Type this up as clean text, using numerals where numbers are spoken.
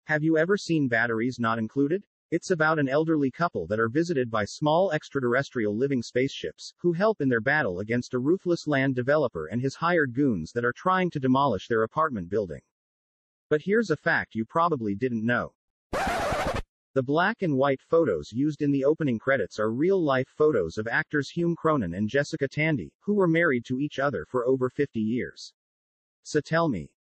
Have you ever seen Batteries Not Included? It's about an elderly couple that are visited by small extraterrestrial living spaceships, who help in their battle against a ruthless land developer and his hired goons that are trying to demolish their apartment building. But here's a fact you probably didn't know. The black and white photos used in the opening credits are real-life photos of actors Hume Cronin and Jessica Tandy, who were married to each other for over 50 years. So tell me,